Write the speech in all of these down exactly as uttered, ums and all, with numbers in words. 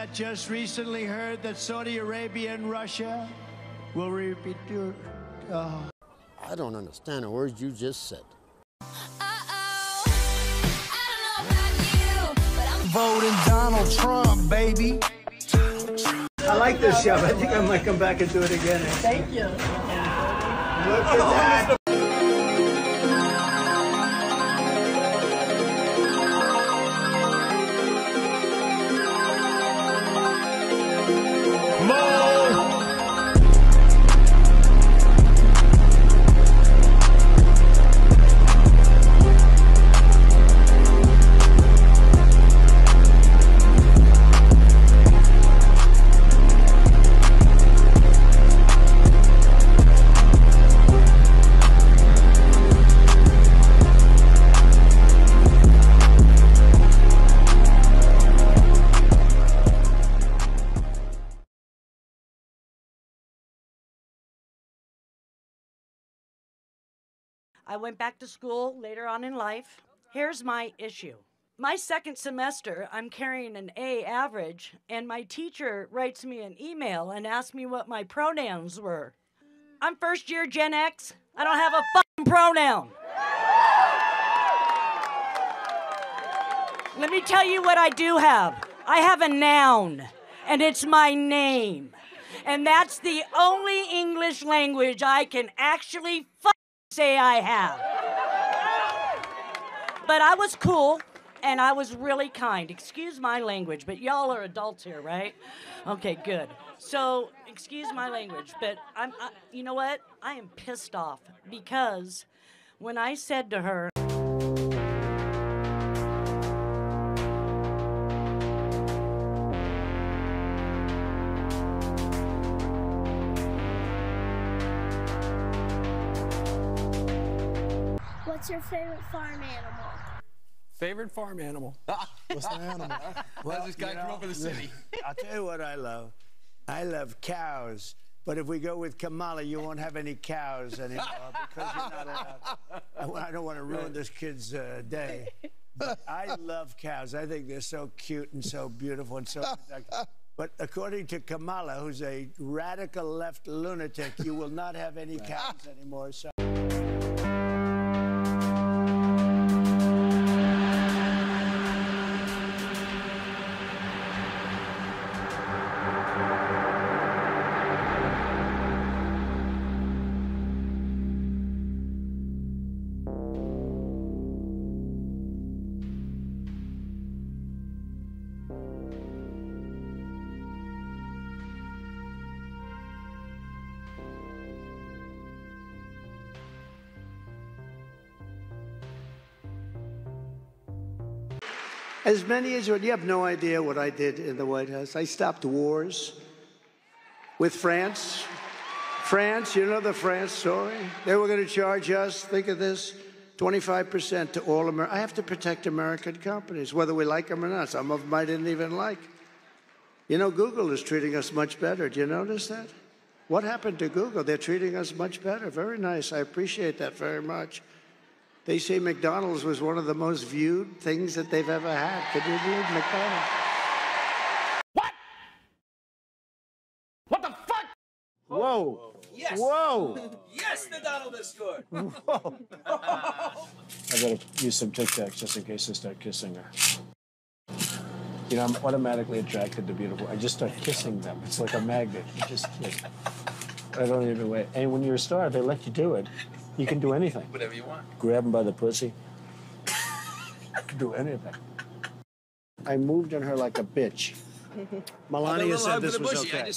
I just recently heard that Saudi Arabia and Russia will repeat. Uh, I don't understand the words you just said. Voting Donald Trump, baby. I like this show. I think I might come back and do it again. Thank you. Look at that. I went back to school later on in life. Here's my issue. My second semester, I'm carrying an A average, and my teacher writes me an email and asks me what my pronouns were. I'm first year Gen X. I don't have a fucking pronoun. Let me tell you what I do have. I have a noun, and it's my name. And that's the only English language I can actually fucking say I have. But I was cool, and I was really kind. Excuse my language, but y'all are adults here, right? Okay, good. So, excuse my language, but I'm, I, you know what? I am pissed off because when I said to her, what's your favorite farm animal? Favorite farm animal? What's the animal? Well, this guy you know, grew up in the city. I'll tell you what I love. I love cows. But if we go with Kamala, you won't have any cows anymore because you're not allowed. I don't want to ruin this kid's uh, day. But I love cows. I think they're so cute and so beautiful and so productive. But according to Kamala, who's a radical left lunatic, you will not have any cows anymore. So. As many as you, you have no idea what I did in the White House. I stopped wars with France. France, you know the France story? They were going to charge us, think of this, twenty-five percent to all America. I have to protect American companies, whether we like them or not. Some of them I didn't even like. You know, Google is treating us much better. Do you notice that? What happened to Google? They're treating us much better. Very nice. I appreciate that very much. They say McDonald's was one of the most viewed things that they've ever had. Could you believe McDonald's? What? What the fuck? Whoa. Yes. Whoa. Yes, the Donald has scored. Whoa. I gotta use some Tic Tacs just in case I start kissing her. You know, I'm automatically attracted to beautiful. I just start kissing them. It's like a magnet. You just, like, I don't even wait. And when you're a star, they let you do it. You can do anything. Whatever you want. Grab him by the pussy. I can do anything. I moved on her like a bitch. Melania said this was bushy. okay. I just...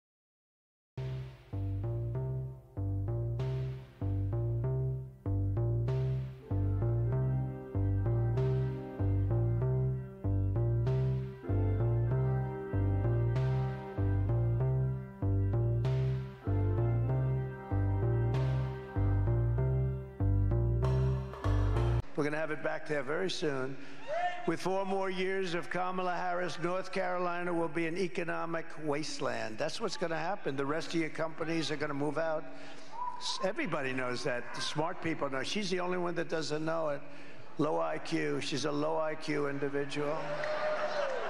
We're going to have it back there very soon. With four more years of Kamala Harris, North Carolina will be an economic wasteland. That's what's going to happen. The rest of your companies are going to move out. Everybody knows that. The smart people know. She's the only one that doesn't know it. Low I Q. She's a low I Q individual.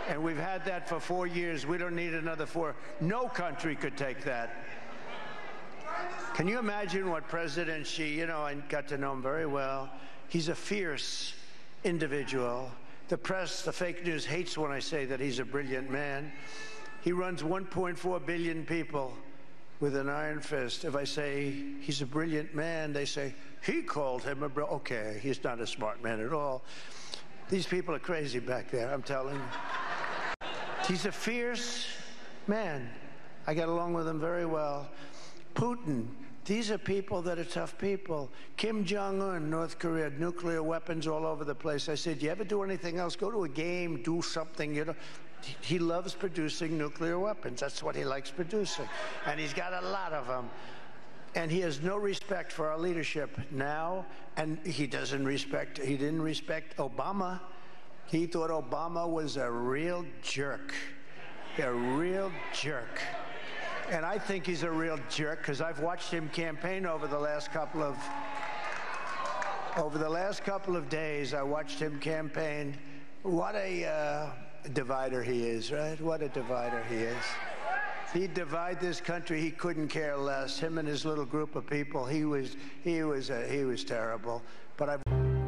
And we've had that for four years. We don't need another four. No country could take that. Can you imagine what President Xi, you know, I got to know him very well. He's a fierce individual. The press, the fake news hates when I say that he's a brilliant man. He runs one point four billion people with an iron fist. If I say he's a brilliant man, they say, he called him a bro. Okay, he's not a smart man at all. These people are crazy back there, I'm telling you. He's a fierce man. I get along with him very well. Putin, these are people that are tough people. Kim Jong-un, North Korea, nuclear weapons all over the place. I said, you ever do anything else? Go to a game, do something, you know. He loves producing nuclear weapons. That's what he likes producing. And he's got a lot of them. And he has no respect for our leadership now. And he doesn't respect, he didn't respect Obama. He thought Obama was a real jerk. A real jerk. And I think he's a real jerk because I've watched him campaign over the last couple of, over the last couple of days. I watched him campaign. What a uh, divider he is, right? What a divider he is. He'd divide this country. He couldn't care less. Him and his little group of people. He was, he was, uh, he was terrible. But I've.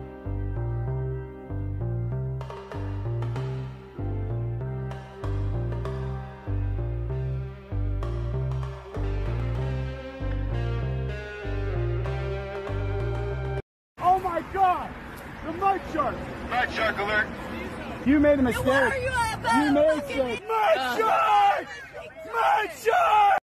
Oh my God! The mud shark! Mud shark alert! You made a mistake. What are you about? You made a mistake. Mud shark! Mud shark!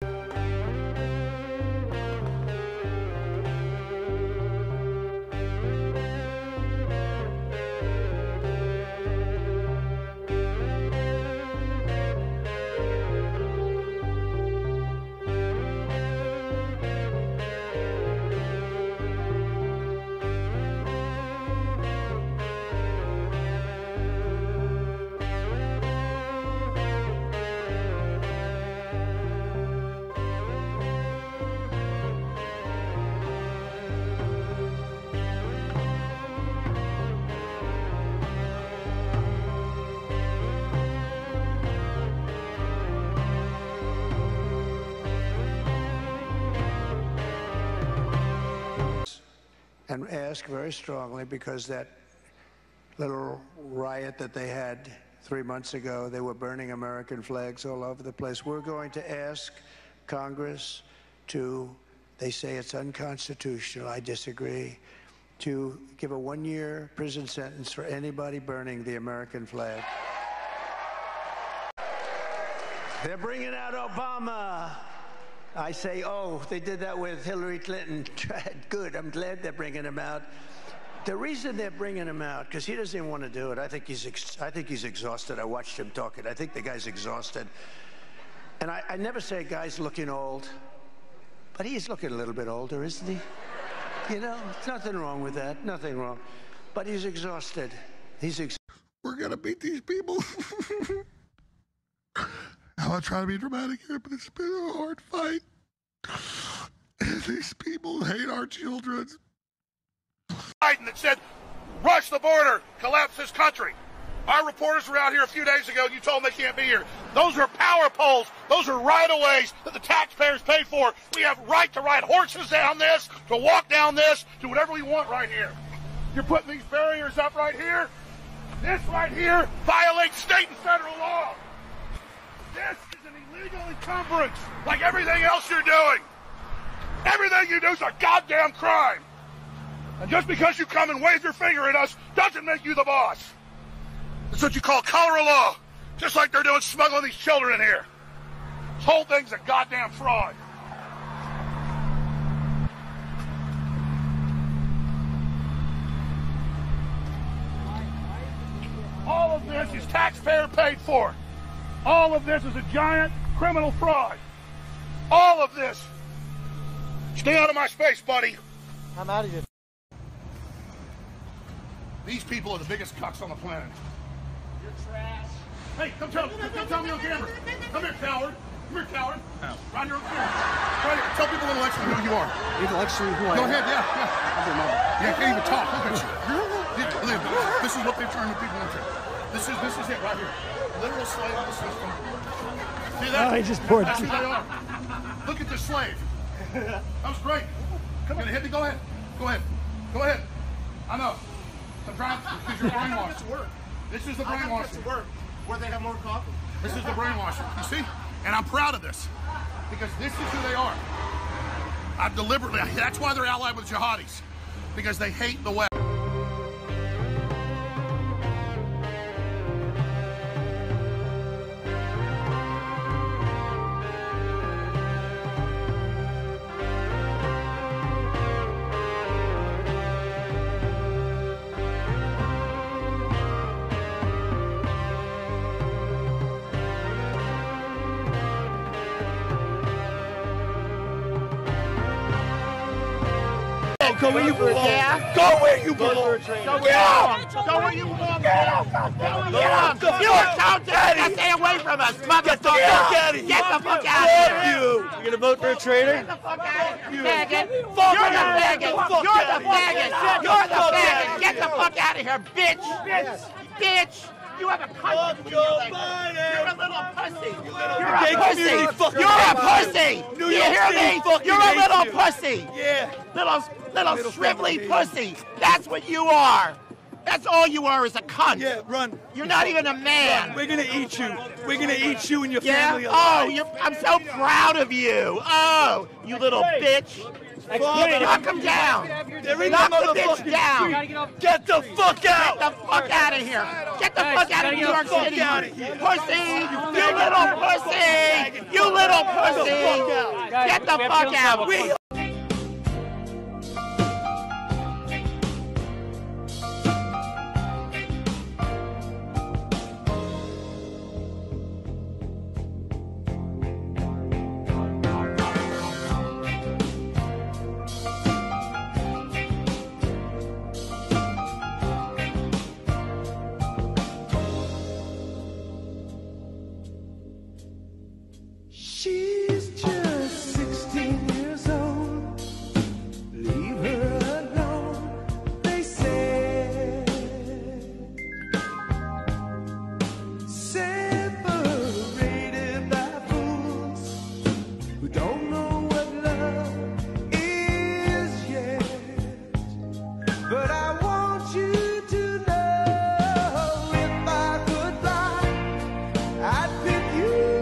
And ask very strongly, because that little riot that they had three months ago, they were burning American flags all over the place. We're going to ask Congress to, they say it's unconstitutional, I disagree, to give a one-year prison sentence for anybody burning the American flag. They're bringing out Obama. I say, oh, they did that with Hillary Clinton. Good, I'm glad they're bringing him out. The reason they're bringing him out, because he doesn't even want to do it. I think he's, ex I think he's exhausted. I watched him talking. I think the guy's exhausted. And I, I never say a guy's looking old, but he's looking a little bit older, isn't he? You know, there's nothing wrong with that, nothing wrong. But he's exhausted. He's ex We're gonna beat these people. I'm not trying to be dramatic here, but it's been a hard fight. And these people hate our children. Biden that said, rush the border, collapse this country. Our reporters were out here a few days ago, and you told them they can't be here. Those are power poles. Those are right-of-ways that the taxpayers pay for. We have right to ride horses down this, to walk down this, do whatever we want right here. You're putting these barriers up right here. This right here violates state and federal law. This is an illegal encumbrance, like everything else you're doing. Everything you do is a goddamn crime. And just because you come and wave your finger at us doesn't make you the boss. It's what you call color of law, just like they're doing smuggling these children in here. This whole thing's a goddamn fraud. All of this is taxpayer paid for. All of this is a giant criminal fraud. All of this. Stay out of my space, buddy. I'm out of here. These people are the biggest cucks on the planet. You're trash. Hey, come tell, come, come tell me on camera. Come here, coward. Come here, coward. Oh. Right here on camera. Right here. Tell people in the election who you are. Intellectually, who I Go am. ahead, yeah, yeah. I don't know. Yeah, I can't even talk. Look at you. This is what they're turning people into. This is, this is it right here. Literal a slave of the system. See that? Oh, he just poured That's tea. who they are. Look at this slave. That was great. You're gonna hit me? Go ahead. Go ahead. Go ahead. I know. I'm trying because you're brainwashed. This is the brainwashing. Work where they have more coffee. This is the brainwashing. You see? And I'm proud of this because this is who they are. I've deliberately. That's why they're allied with jihadis because they hate the West. Go where you belong. Yeah. Go where you belong. Go where you belong. Go where you belong. Get out. Get out. You are so dirty. Stay away from us, motherfucker. Get the fuck out of here. Get the fuck out of here. You. You gonna vote for a traitor? Get the fuck out of here. Faggot. Fuck You're the out. faggot. Fuck You're the out. faggot. You're the Fuck faggot. out. Get the fuck out of here, bitch. Bitch. Bitch. You have a cunt between your legs. You're a little pussy. You're a pussy. You're a pussy. Do you hear me? You're a little pussy. Yeah. Little, little shrivelly pussy. That's what you are. That's all you are is a cunt. Yeah, run. You're not even a man. We're gonna eat you. We're gonna eat you and your Yeah? family Oh, alive. you're, I'm so proud of you. Oh, you little bitch. Knock him down. There ain't Knock no the bitch motherfucking down. Get the fuck out. Get the fuck out of here. Get the fuck out of New York City. Pussy. You little pussy. You little pussy. Get the fuck out. She's just sixteen years old. Leave her alone, they said. Separated by fools who don't know what love is yet. But I want you to know if I could fly, I'd pick you.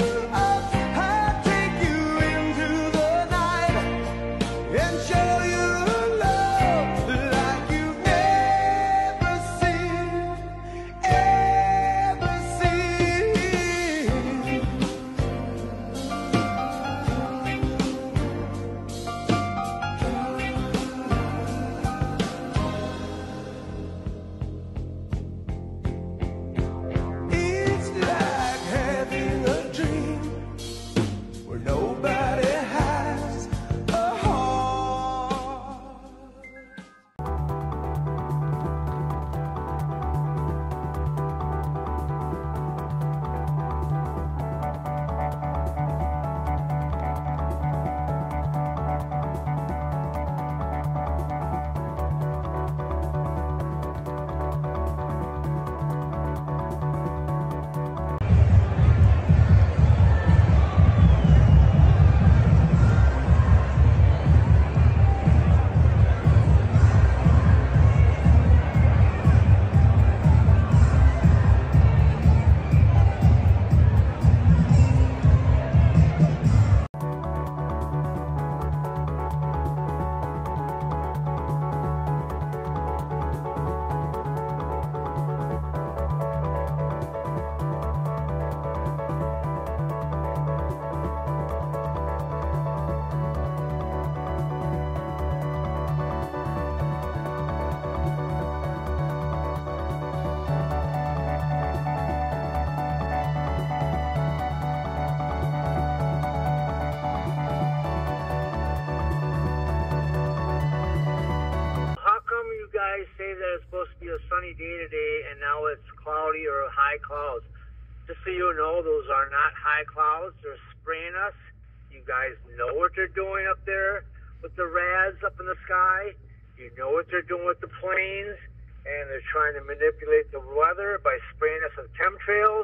sunny day today, and now it's cloudy or high clouds. Just so you know, those are not high clouds. They're spraying us. You guys know what they're doing up there with the rads up in the sky. You know what they're doing with the planes, and they're trying to manipulate the weather by spraying us with chemtrails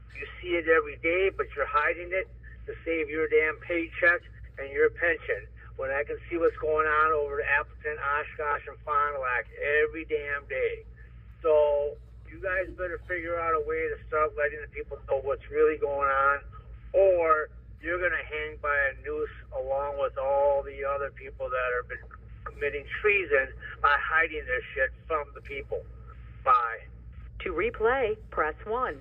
You see it every day, but you're hiding it to save your damn paycheck and your pension. When I can see what's going on over at Appleton, Oshkosh, and Fond du Lac every damn day. So you guys better figure out a way to start letting the people know what's really going on, or you're going to hang by a noose along with all the other people that have been committing treason by hiding their shit from the people. Bye. To replay, press one.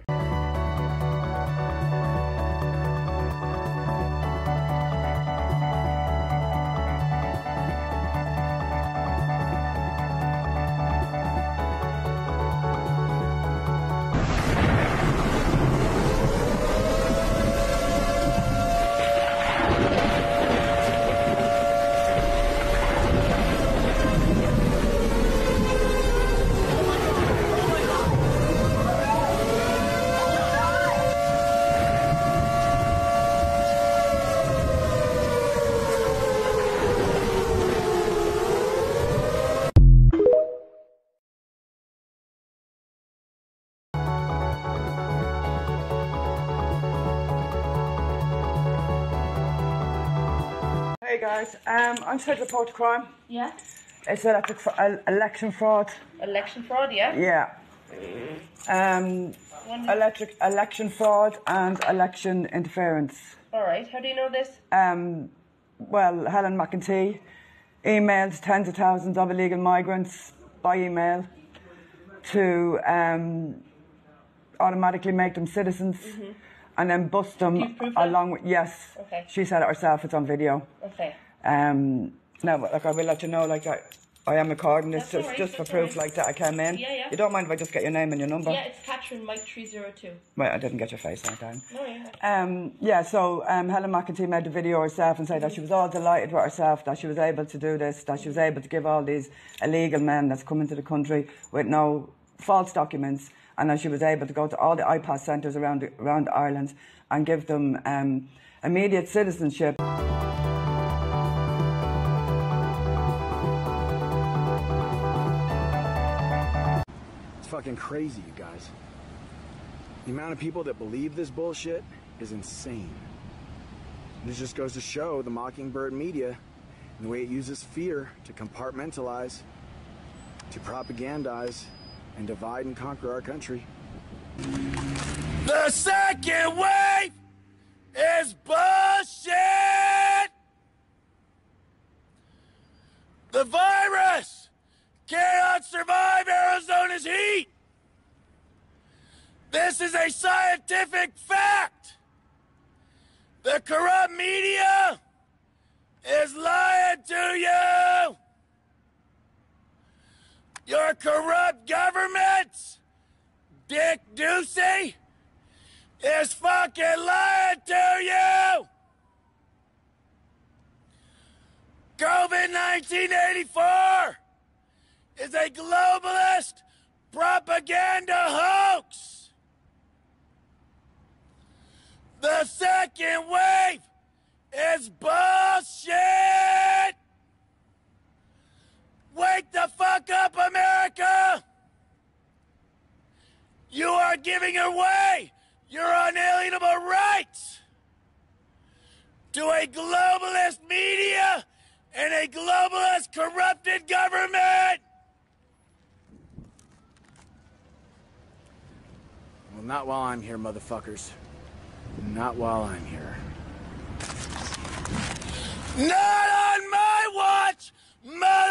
Hey guys, um, I'm trying to report a crime. Yeah. It's electric fr- uh, election fraud. Election fraud, yeah? Yeah. Um, electric election fraud and election interference. All right. How do you know this? Um, well, Helen McEntee emailed tens of thousands of illegal migrants by email to um, automatically make them citizens. Mm-hmm. And then bust them along with, yes. Okay. She said it herself, it's on video. Okay. Um, now, like, I will let you know, like, I, I am recording this just, right, just for proof, right. like, that I came in. Yeah, yeah. You don't mind if I just get your name and your number? Yeah, it's Catherine Mike three zero two. Right, I didn't get your face that time. Oh, yeah. Um, yeah, so um, Helen McEntee made the video herself and said that she was all delighted with herself, that she was able to do this, that she was able to give all these illegal men that's come into the country with no false documents, and that she was able to go to all the I PAS centres around, around Ireland and give them um, immediate citizenship. It's fucking crazy, you guys. The amount of people that believe this bullshit is insane. This just goes to show the Mockingbird media and the way it uses fear to compartmentalize, to propagandize, and divide and conquer our country. The second wave is bullshit! The virus cannot survive Arizona's heat! This is a scientific fact! The corrupt media is lying to you! Your corrupt governments, Dick Ducey, is fucking lying to you! COVID nineteen eighty-four is a globalist propaganda hoax! The second wave is bullshit! Wake the fuck up, America! You are giving away your unalienable rights to a globalist media and a globalist corrupted government! Well, not while I'm here, motherfuckers. Not while I'm here. Not on my watch, mother!